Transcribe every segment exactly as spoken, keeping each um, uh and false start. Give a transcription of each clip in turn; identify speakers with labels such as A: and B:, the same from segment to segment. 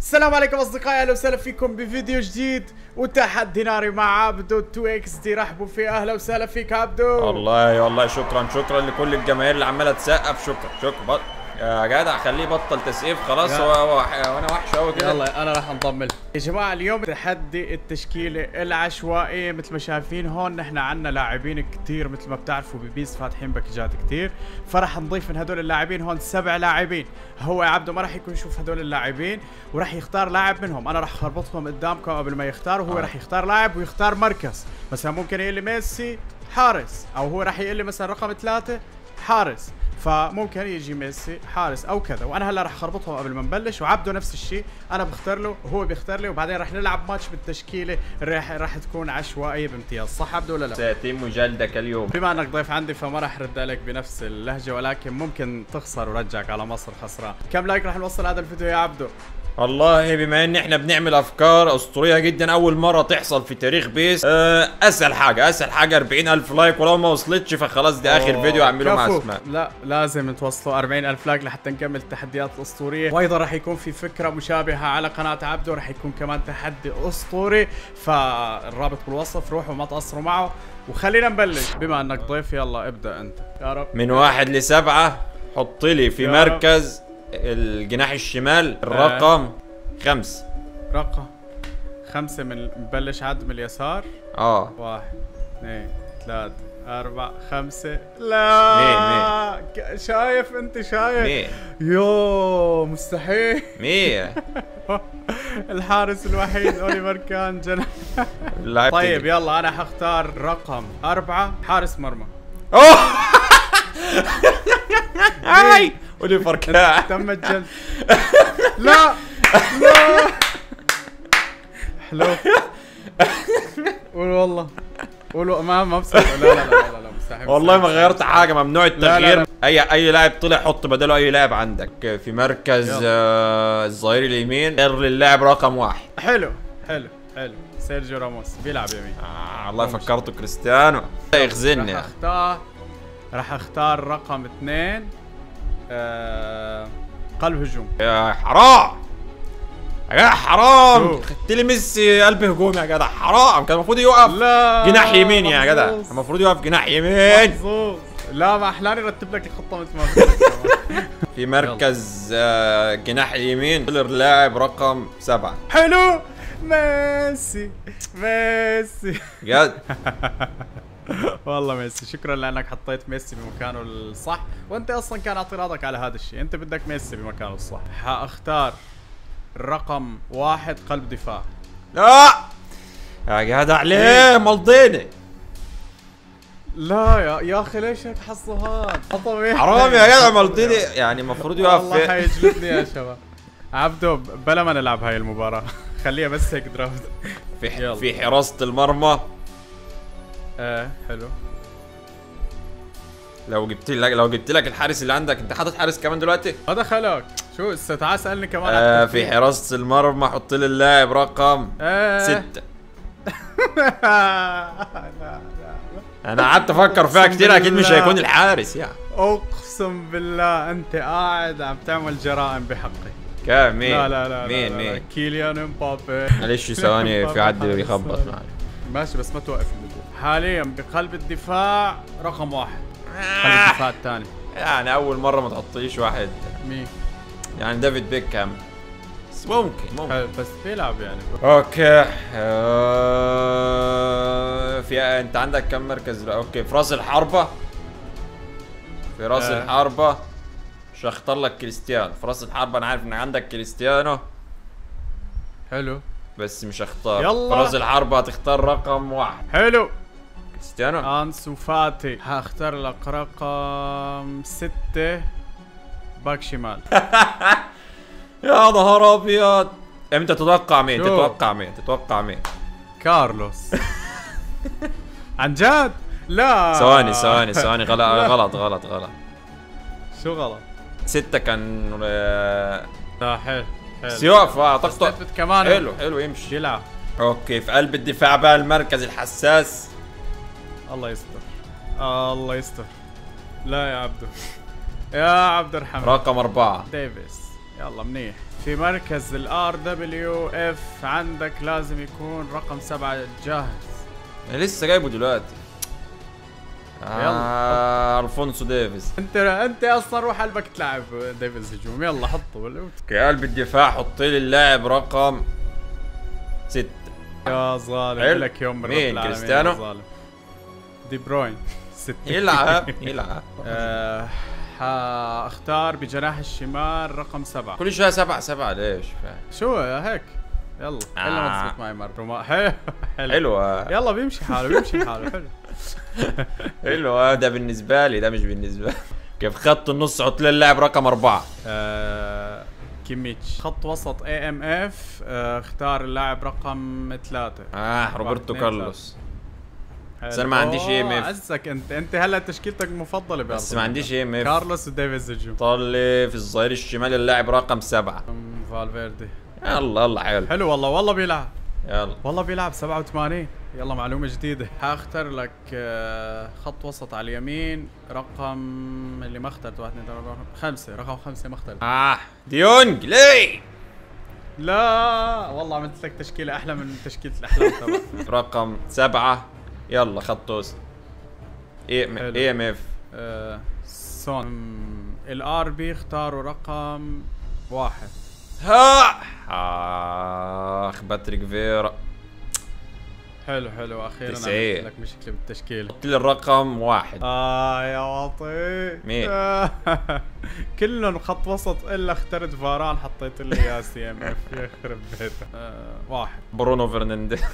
A: السلام عليكم اصدقائي، اهلا وسهلا فيكم بفيديو جديد وتحدي ناري مع عبدو تو اكس دي. رحبوا فيه، اهلا وسهلا فيك عبدو.
B: والله والله شكرا شكرا لكل الجماهير اللي عماله تسقف. شكرا شكرا بط... يا جدع خليه يبطل تسقيف خلاص. هو وانا وحش قوي كده.
A: يلا انا راح انضم له يا جماعه. اليوم تحدي التشكيله العشوائيه. مثل ما شايفين هون نحن عندنا لاعبين كثير، مثل ما بتعرفوا ببيس فاتحين باكجات كثير، فراح نضيف من هدول اللاعبين هون سبع لاعبين. هو يا عبدو ما راح يكون يشوف هدول اللاعبين وراح يختار لاعب منهم. انا راح اربطهم قدامكم قبل ما يختار، وهو
B: آه.
A: راح يختار لاعب ويختار مركز. مثلا ممكن يقول لي ميسي حارس، او هو راح يقول لي مثلا رقم ثلاثة حارس، فممكن يجي ميسي حارس او كذا. وانا هلا راح اربطهم قبل ما نبلش، وعبده نفس الشيء، انا بختار له وهو بيختار لي، وبعدين راح نلعب ماتش بالتشكيله راح راح تكون عشوائيه بامتياز. صح عبده ولا لا؟
B: سيتم جلدك اليوم.
A: بما انك ضيف عندي فما راح ارد عليك بنفس اللهجه، ولكن ممكن تخسر ورجعك على مصر خسران. كم لايك راح نوصل هذا الفيديو يا عبده؟
B: والله بما ان احنا بنعمل افكار اسطوريه جدا اول مره تحصل في تاريخ بيس، أه اسهل حاجه اسهل حاجه أربعين ألف لايك، ولو ما وصلتش فخلاص دي اخر فيديو اعمله مع اسماء.
A: لا لازم توصلوا أربعين ألف لايك لحتى نكمل التحديات الاسطوريه. وايضا راح يكون في فكره مشابهه على قناه عبده، راح يكون كمان تحدي اسطوري، فالرابط بالوصف، روحوا ما تقصروا معه. وخلينا نبلش. بما انك ضيف يلا ابدا انت. يا رب.
B: من واحد لسبعه حط لي في
A: يا
B: مركز الجناح الشمال الرقم آه. خمس.
A: رقم خمسة. من نبلش عد من اليسار.
B: اه
A: واحد اثنين ثلاثة أربعة خمسة. لا
B: مين
A: مين شايف انت شايف
B: مين
A: يو مستحيل.
B: مين
A: الحارس الوحيد اوليفر كان جناح. طيب يلا انا حختار رقم أربعة حارس مرمى.
B: اوه هاي اوليفر كان
A: تم الجلد. لا لا حلو. قول والله قول ما ما بصح. لا لا لا لا لا مستحيل.
B: والله ما غيرت حاجه، ممنوع التغيير. لا لا لا. اي اي لاعب طلع حط بداله اي لاعب عندك في مركز آه الظهير اليمين. غير للاعب رقم واحد.
A: حلو حلو حلو. سيرجيو راموس بيلعب يمين.
B: آه الله فكرته كريستيانو يخزني.
A: راح اختار راح اختار رقم اثنين آه قلب هجوم.
B: يا حرام يا حرام خدت لي ميسي قلب هجوم يا جدع. حرام كان المفروض يوقف جناح يمين يا جدع. المفروض يوقف جناح يمين.
A: محظوظ. لا ما احلاني رتب لك الخطه مثل ما
B: في مركز آه جناح اليمين اللاعب رقم سبعة.
A: حلو. ميسي ميسي
B: جد
A: والله ميسي. شكرا لانك حطيت ميسي بمكانه الصح، وانت اصلا كان اعتراضك على هذا الشيء، انت بدك ميسي بمكانه الصح. حاختار رقم واحد قلب دفاع.
B: لا يا جدع ليه مالديني؟
A: لا يا يا اخي ليش هيك حظه هاد؟
B: حرام يا جدع مالديني، يعني المفروض يوقف.
A: والله حيجلدني يا شباب. عبدو بلا ما نلعب هاي المباراة، خليها بس هيك درافت.
B: في في حراسة المرمى.
A: ايه حلو.
B: لو جبت لك لو جبت لك الحارس اللي عندك، انت حاطط حارس كمان دلوقتي؟
A: ما دخلك شو هسه؟ تعال سألني كمان.
B: آه في حراسة المرمى حط لي اللاعب رقم
A: ايه
B: ستة.
A: لا لا لا.
B: انا قعدت افكر فيها كتير، اكيد مش هيكون الحارس يعني.
A: اقسم بالله انت قاعد عم تعمل جرائم بحقي.
B: كام مين؟
A: لا لا لا
B: مين
A: لا لا.
B: مين؟
A: كيليان امبابي.
B: معلش ثواني في حد بيخبط معي.
A: ماشي بس ما توقف الفيديو. حاليا بقلب الدفاع رقم واحد. قلب الدفاع الثاني.
B: يعني اول مرة ما تحطيش واحد.
A: مين؟
B: يعني ديفيد بيكهام. ممكن ممكن
A: بس بيلعب يعني.
B: اوكي آه في انت عندك كم مركز؟ اوكي في راس الحربة. في راس آه. الحربة مش هختار لك كريستيانو. في راس الحربة انا عارف ان عندك كريستيانو.
A: حلو
B: بس مش هختار.
A: يلا.
B: في راس الحربة هتختار رقم واحد.
A: حلو.
B: كريستيانو.
A: انسو فاتي. هختار لك رقم ستة باك شمال.
B: يا نهار ابيض. امتى تتوقع مين؟
A: شو؟
B: تتوقع مين؟ تتوقع مين؟
A: كارلوس. عن جد؟ لا
B: ثواني ثواني ثواني غلط غلط غلط غلط.
A: شو غلط؟
B: ستة كان
A: لا حلو حلو.
B: سيوف اعتقد
A: كمان.
B: حلو حلو يمشي.
A: يلعب.
B: اوكي في قلب الدفاع بقى المركز الحساس.
A: الله يستر الله يستر. لا يا عبدو يا عبد الرحمن.
B: رقم أربعة
A: ديفيس. يلا منيح في مركز الار دبليو اف عندك لازم يكون رقم سبعة جاهز.
B: انا لسه جايبه دلوقتي. آه الفونسو ديفيز.
A: انت انت اصلا روح قلبك تلعب ديفيز هجوم. يلا حطه
B: قلب الدفاع. حط لي اللاعب رقم ستة.
A: يا ظالم لك يوم من
B: مين؟ كريستيانو؟
A: دي بروين. ستة.
B: يلعب يلعب.
A: آه حاختار بجناح الشمال رقم سبعة.
B: كل شوية سبعة سبعة ليش؟ فاهم
A: شو هيك؟ يلا
B: آه.
A: الا ما تزبط معي مرة ما حلو
B: حلوة.
A: يلا بيمشي حاله بيمشي حاله حلو.
B: حلوة. ده بالنسبة لي، ده مش بالنسبة لي. كيف خط النص حط لي اللاعب رقم أربعة.
A: آه كيميتش. خط وسط اي ام اف آه اختار اللاعب رقم ثلاثة.
B: اه روبرتو كارلوس. بس انا ما عنديش اي ام اف.
A: عزك انت انت هلا تشكيلتك المفضلة
B: بس ما عنديش اي ام اف.
A: كارلوس وديفيز هجوم.
B: طلي في الظهير الشمالي اللاعب رقم سبعة.
A: فالفيردي.
B: يلا يلا حلو.
A: حلو والله والله بيلعب.
B: يلا
A: والله بيلعب سبعة وثمانين. يلا معلومة جديدة. حاختار لك خط وسط على اليمين رقم اللي ما اخترت. واحد اثنين ثلاثة أربعة خمسة. رقم خمسة ما اخترت.
B: اه ديونج ليه؟
A: لا والله عملت لك تشكيلة أحلى من تشكيلة الأحلام تبعك.
B: رقم سبعة. يلا خط وسط. اي ام اف.
A: سون. الار بي اختاروا رقم واحد.
B: ها اخ باتريك فيرا.
A: حلو حلو اخيرا
B: عملت
A: لك مشكله بالتشكيل.
B: حط لي الرقم واحد.
A: اه يا واطي.
B: مين؟
A: كلهم خط وسط الا اخترت فاران حطيت لي اياه سي ام اف. يخرب بيته. آه واحد.
B: برونو فرنانديز.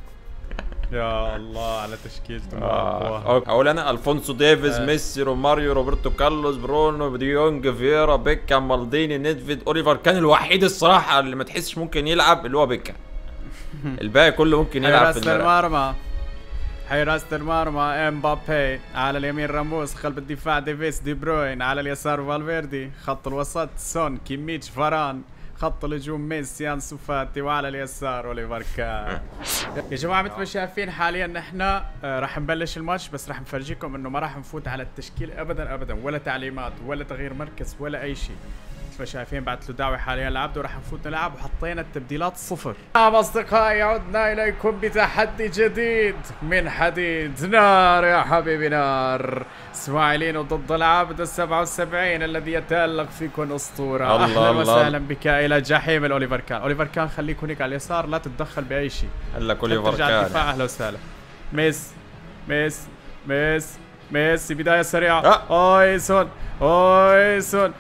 A: يا الله على تشكيلته.
B: آه. اقول انا الفونسو ديفيز آه. ميسي روماريو روبرتو كارلوس برونو ديونج فيرا بيكام مالديني نيدفيد اوليفر. كان الوحيد الصراحه اللي ما تحسش ممكن يلعب اللي هو بيكام. الباقي كله ممكن يلعب في
A: المرمى. حراسة المرمى امبابي. على اليمين راموس. قلب الدفاع ديفيس دي بروين. على اليسار فالفيردي. خط الوسط سون كيميتش فاران. خط الهجوم ميسي انسو فاتي. وعلى اليسار اوليفر كان. يا جماعه مثل ما شايفين حاليا نحن آه راح نبلش الماتش. بس راح نفرجيكم انه ما راح نفوت على التشكيل ابدا ابدا ولا تعليمات ولا تغيير مركز ولا اي شيء. مثل ما شايفين بعد له دعوه حاليا لعبده وراح نفوت نلعب وحطينا التبديلات صفر. نعم اصدقائي عدنا اليكم بتحدي جديد من حديد. نار يا حبيبي نار. اسماعيلين ضد العابد السبعة وسبعين الذي يتألق فيكم اسطوره.
B: الله
A: اهلا
B: الله
A: وسهلا بك الى جحيم الاوليفر كان. اوليفر كان خليك هناك على اليسار لا تتدخل باي شيء.
B: هلا اوليفر كان.
A: اهلا وسهلا. ميس ميس ميس ميسي بداية سريعة. اويسون اويسون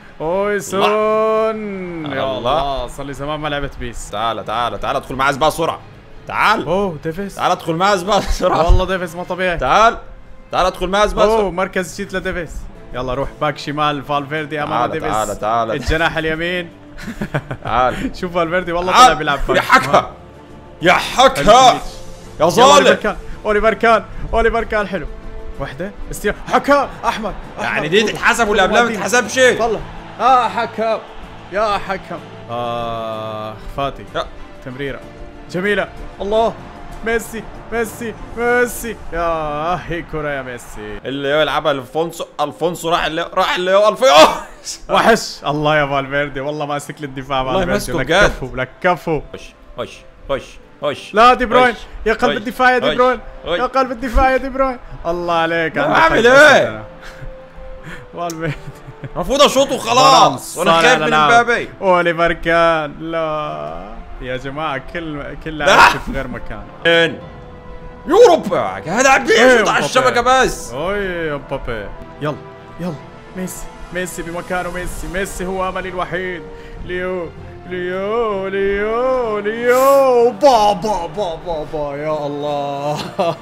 A: اويسون. يا الله صار لي زمان ما لعبت بيس.
B: تعال تعال تعال ادخل معاه سباق بسرعة. تعال.
A: اوه ديفيس.
B: تعال ادخل معاه سباق بسرعة.
A: والله ديفيس ما طبيعي.
B: تعال تعال ادخل معاه سباق بسرعة.
A: اوه مركز جديد لديفيس. يلا روح باك شمال فالفيردي امام ديفيس.
B: تعال تعال
A: الجناح اليمين.
B: تعال
A: شوف فالفيردي والله طلع بيلعب
B: باك. يا حكا يا حكا يا ظالم.
A: اوليفر كان اوليفر كان حلو. وحده استيا حكام احمد.
B: يعني دي تتحسب ولا قبلها ما تتحسبش؟ والله
A: اه حكام يا حكم. اه فاتي.
B: يا
A: تمريره جميله. الله ميسي ميسي ميسي. يا هي كرة يا ميسي.
B: اللي هو يلعبها الفونسو. الفونسو راح اللي راح اللي هو الفونسو.
A: وحش. الله يا فالفيردي والله ماسك للدفاع.
B: والله ماسكه بجد.
A: لكفوا لكفوا.
B: خش خش خش خش.
A: لا دي بروين يا قلب الدفاع يا دي بروين. يا قلب الدفاع يا دي بروين. الله عليك.
B: اعمل ايه؟
A: فالفيردي
B: المفروض اشوط وخلاص وانا خايف من امبابي.
A: اوليفر كان. لا يا جماعه كل كل لاعب في غير مكان.
B: ان يوروبا هذا عم بيشوط على الشبكه بس.
A: اوي امبابي. يلا يلا ميسي ميسي بمكانه. ميسي ميسي هو املي الوحيد. ليو ليو ليو ليو بابا بابا با يا الله.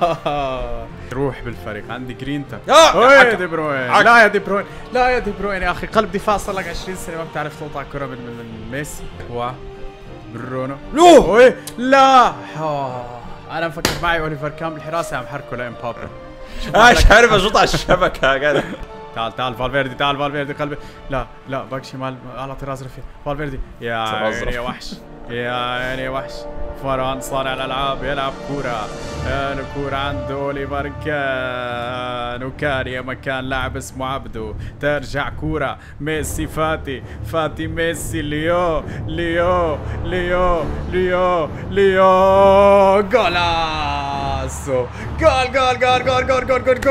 A: روح بالفريق عندي جرينتا. يا دي بروين. لا يا دي بروين لا يا دي بروين يا اخي. قلب دفاع صار لك عشرين سنه ما بتعرف تقطع كره من من ميسي. هو برونو.
B: لو
A: لا انا مفكر معي اوليفر كان بالحراسه عم حركه لامبابي.
B: مش عارف اشوط على الشبكه يا جدع.
A: تعال تعال فالفيردي تعال فالفيردي قلبي. لا لا باك شمال على طراز رفيع فالفيردي. يا يا وحش يا عيني وحش. فران صانع الالعاب يلعب كوره، الكوره عنده اوليفر كان، وكان يا مكان لاعب اسمه عبده. ترجع كوره ميسي فاتي، فاتي ميسي، ليو ليو ليو ليو ليو جولاسو، جول جول جول جول جول جول جول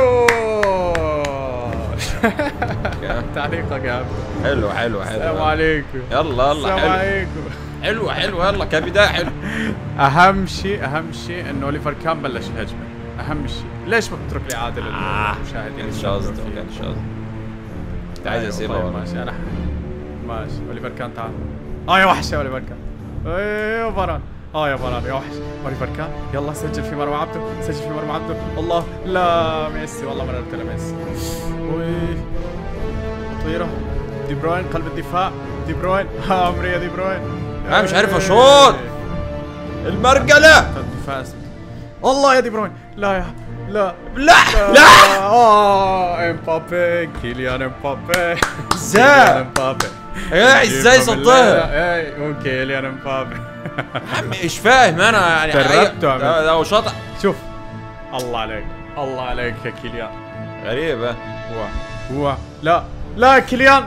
A: جول. تعليقك يا عبده.
B: حلو حلو حلو.
A: السلام عليكم.
B: يلا يلا
A: السلام
B: حلو
A: عليكم.
B: حلو حلو يلا كبداية حلو.
A: اهم شيء اهم شيء انه اوليفر كان بلش الهجمه، اهم شيء. ليش ما بتترك لي عادل المشاهدين؟
B: كانش قصدي كانش قصدي. انت عايز اسيبها ولا؟
A: ماشي انا ماشي. اوليفر كان تعال. اه يا وحش يا اوليفر كان. ايوه فران. اه يا فران يا وحش. اوليفر كان يلا سجل في مرمى عبده، سجل في مرمى عبده. الله لا ميسي، والله ما قلت له ميسي. وي خطيره. دي بروين قلب الدفاع، دي بروين. ها عمري يا دي بروين.
B: انا مش عارف اشوط المرجله.
A: الله يا دي بروين. لا يا لا
B: لا لا.
A: اه امبابي، كيليان امبابي.
B: ازاي
A: امبابي
B: ايه ازاي صدها؟
A: اي كيليان امبابي.
B: عمي مش فاهم انا يعني.
A: دربته
B: ده ده شاطئ.
A: شوف الله عليك، الله عليك يا كيليان.
B: غريبة.
A: هو هو لا لا كيليان.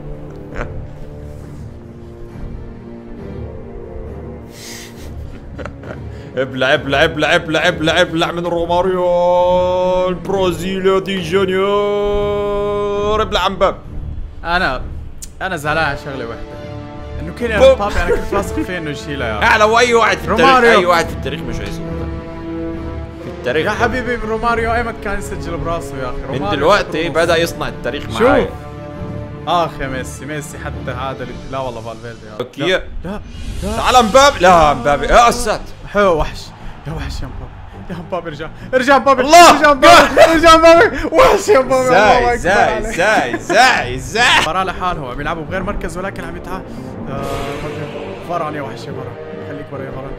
B: ابلع ابلع ابلع ابلع ابلع ابلع من روماريو البرازيلي دي جونيور. ابلع عن باب.
A: انا انا زعلان على شغله واحده، انه كيليان امبابي انا كنت واثق فيه انه يشيلها يا
B: اعلى. واي واحد في التاريخ،
A: روماريو.
B: اي واحد في التاريخ مش هيصدق في التاريخ
A: يا حبيبي. روماريو ايمت كان يسجل براسه يا اخي.
B: من دلوقتي بدا يصنع التاريخ معايا.
A: اخ يا ميسي، ميسي حتى عادل. لا والله فالفيردي.
B: اوكي
A: لا لا, لا.
B: تعال امبابي. لا امبابي يا اسات.
A: حلو وحش يا وحش يا امبابي. يا امبابي ارجع ارجع امبابي.
B: الله
A: ارجع امبابي ارجع امبابي. وحش يا امبابي.
B: ازاي ازاي ازاي ازاي ازاي.
A: فران لحاله عم يلعبوا بغير مركز، ولكن عم يتعا. فران يا وحش يا فران، خليك ورا يا فران.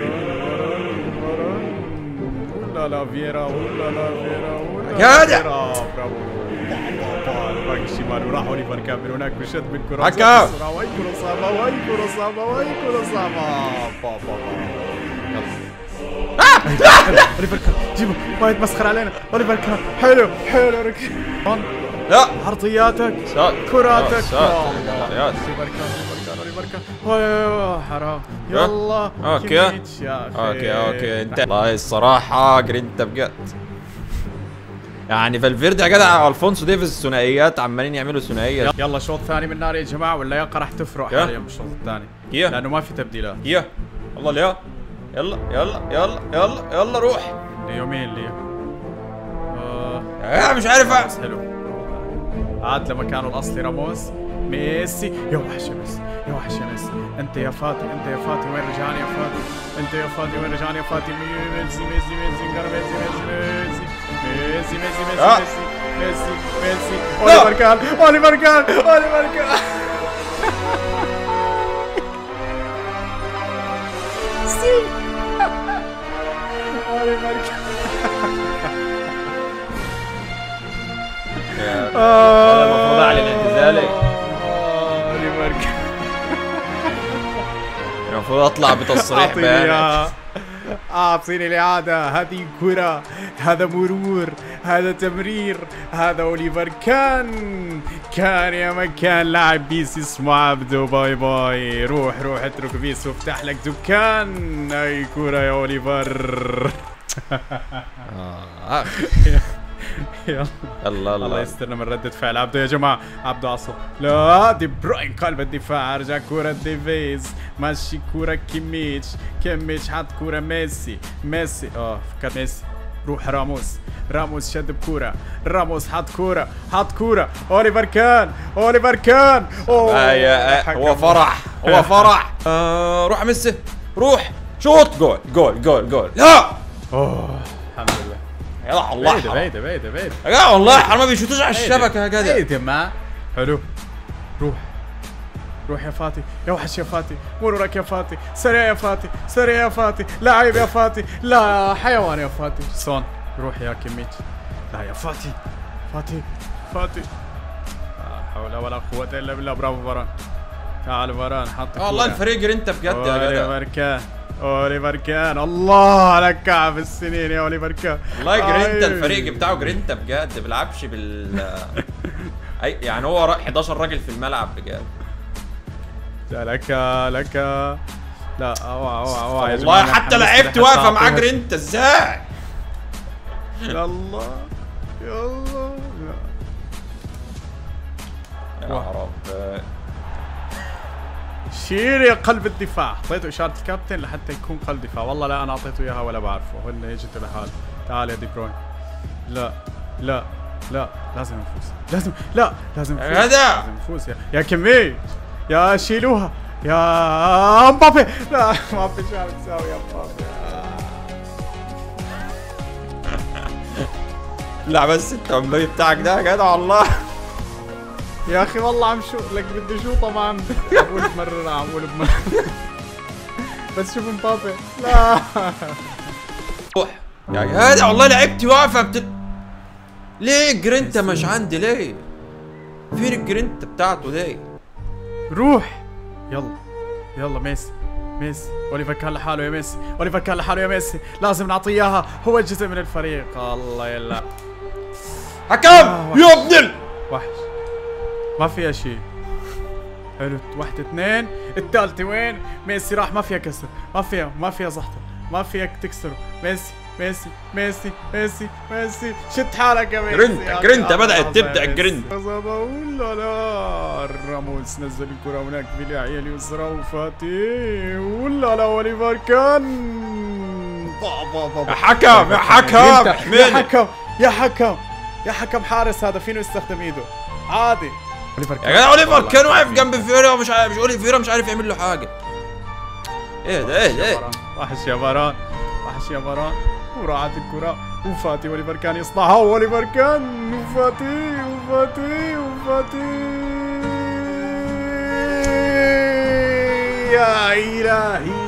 A: ولا لا فييرا ولا لا فييرا ولا
B: جدع.
A: برافو. الباك الشمال وراح اوليفر كان من هناك بشد من كرة.
B: حكا.
A: واي كرة صعبة، واي كرة صعبة، واي كرة صعبة. بابا اوليفر كان جيبه، ما يتمسخر علينا. اوليفر كان حلو حلو ركز.
B: لا
A: عرضياتك
B: سات.
A: كراتك.
B: سات.
A: حرام. يلا
B: اوكي اوكي اوكي. انت والله الصراحة جرينتا بجد. يعني فالفيردي يا جدع الفونسو ديفيز ثنائيات عمالين يعملوا ثنائيه.
A: يلا شوط ثاني من نار يا جماعه، واللياقه راح تفرق حاليا بالشوط الثاني لانه ما في تبديلات.
B: يا الله ليا. يلا يلا يلا يلا يلا روح.
A: ليو مين ليو؟
B: آه مش عارف.
A: بس حلو. عاد لمكانه الاصلي راموس. ميسي يا وحش يا ميسي، يا وحش يا ميسي. انت يا فاتي، انت يا فاتي وين رجعني يا فاتي؟ انت يا فاتي وين رجعني يا فاتي؟ ميسي ميسي ميسي ميسي ميسي ميسي ميسي ميسي ميسي ميسي. اوليفر كان اوليفر كان اوليفر كان. سي اوليفر كان.
B: هذا المفروض اعلن اعتزالي. المفروض اطلع بتصريح بيانات.
A: اعطيني الاعاده. هذه كره، هذا مرور، هذا تمرير، هذا اوليفر كان. كان يا مكان لاعب بيس اسمه عبده. باي باي. روح روح اترك بيس وافتح لك دكان. اي كره يا اوليفر.
B: آه.
A: يلا
B: الله
A: الله يسترنا من ردة فعل عبده يا جماعة. عبده عصب. لا دي بروين قلب الدفاع. ارجع كورة ديفيز، ماشي كورة كيميتش، كيميتش حط كورة ميسي، ميسي اه فكرت ميسي. روح راموس، راموس شد بكورة، راموس حط كورة، حط كورة. اوليفر كان، اوليفر كان.
B: اوه آه هو فرح، هو فرح. آه روح ميسي، روح شوط. جول جول جول جول. لا
A: اوه الحمد لله.
B: يا الله
A: بعيدة بعيدة بعيدة بعيدة.
B: يا والله حرام ما بيشوتوش على الشبكة يا جدع.
A: بعيدة ما حلو. روح روح يا فاتي، يا وحش يا فاتي. مرورك يا فاتي، سريع يا فاتي، سريع يا فاتي، لاعب يا فاتي، لا حيوان يا فاتي. صون روح يا كيميتش. لا يا فاتي، فاتي فاتي. لا حول ولا قوة الا بالله. برافو فران، تعال فاران حط
B: والله الفريق جرينتا بجد يا جدع.
A: اوليفر كان اوليفر كان الله على كعب السنين يا اوليفر كان.
B: والله جرينتا الفريق بتاعه جرينتا بجد، ما بيلعبش بال اي يعني هو حداشر راجل في الملعب بجد.
A: لك لك لا اوعى اوعى اوعى يا
B: والله حتى لعبت واقفه معاه جرينتا ازاي؟
A: يلا يلا
B: يا رب.
A: شيل يا قلب الدفاع. اعطيته اشاره الكابتن لحتى يكون قلب دفاع. والله لا انا اعطيته اياها ولا بعرفه. هن اجت لحال. تعال يا دي بروين. لا لا لا لازم نفوز لازم لا لازم نفوز
B: يا جدع
A: لازم نفوز يا يا كمية يا شيلوها يا مبابي. لا مبابي شو عم تساوي يا مبابي؟
B: لا بس انت مبابي بتاعك ده يا جدع والله
A: يا اخي والله عم شوط لك بدي شوطه ما عم بقول بمرر عم بقول بمرر بس شوف مبابي لا
B: روح يا جدع والله لعبتي واقفه بت... ليه جرينتا مش عندي ليه؟ فين الجرينتا بتاعته ليه؟
A: روح يلا يلا ميسي ميسي اوليفر كان لحاله يا ميسي اوليفر كان لحاله يا ميسي لازم نعطيه اياها هو جزء من الفريق. الله يلا
B: حكم يا ابن
A: وحش ما فيها شيء. حلو واحد اثنين الثالثة وين؟ ميسي راح ما فيها كسر ما فيها ما فيها زحطة ما فيك تكسره. ميسي ميسي ميسي ميسي ميسي شد حالك يا ميسي.
B: جرينتا جرينتا بدأت تبدأ الجرينتا.
A: ولا لا راموس نزل الكرة هناك بالناحية اليسرى وفاتي ولا لا اوليفر كان
B: يا حكم يا حكم
A: يا حكم يا حكم يا حكم حارس هذا فينه يستخدم ايده عادي.
B: يا جدع اوليفر كان واقف جنب فيرا ومش عارف مش اوليفر مش عارف يعمل له حاجه. ايه ده ايه ده ايه
A: وحش يا فاران وحش يا فاران وراعت الكرة وفاتي اوليفر كان يصنعها واوليفر كان وفاتي وفاتي وفاتي يا الهي.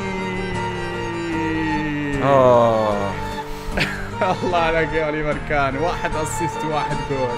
B: اه
A: الله عليك يا اوليفر كان. واحد اسيست وواحد جول.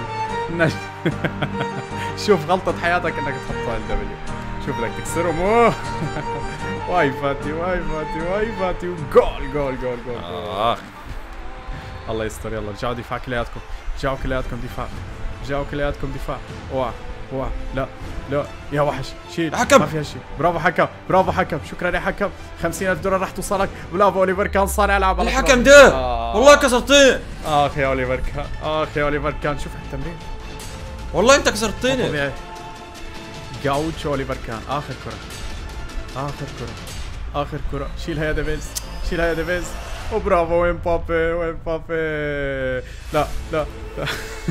A: شوف غلطة حياتك انك تحطها الدبليو. شوف بدك تكسره مو واي فاتي واي فاتي واي فاتي وجول جول جول جول.
B: اه
A: الله يستر. يلا رجعوا دفاع كلياتكم رجعوا كلياتكم دفاع رجعوا كلياتكم دفاع. اوعى اوعى لا لا يا وحش شيل
B: حكم
A: ما فيها شيء. برافو حكم برافو حكم شكرا يا حكم. خمسين ألف دولار راح توصلك. برافو اوليفر كان صانع العاب.
B: الحكم ده آه. والله كسرتني.
A: اخ يا اوليفر كان اخ يا اوليفر كان. شوف التمرين
B: والله انت كسرتني.
A: جاوتش اوليفر كان. اخر كرة اخر كرة اخر كرة. شيلها يا ديفيز شيلها يا ديفيز. وبرافو وين بابي وين بابي. لا لا لا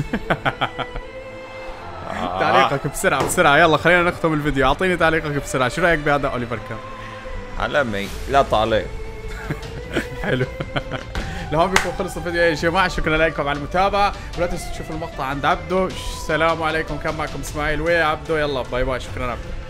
A: تعليقك بسرعة بسرعة. يلا خلينا نختم الفيديو. اعطيني تعليقك بسرعة. شو رايك بهذا اوليفر كان؟
B: علمي لا تعليق.
A: حلو. لهون بيكون خلص الفيديو يا جماعه. شكرا لكم على المتابعه ولا تنسوا تشوفوا المقطع عند عبدو. السلام عليكم. كان معكم اسماعيل وعبدو. يلا باي باي. شكرا عبدو.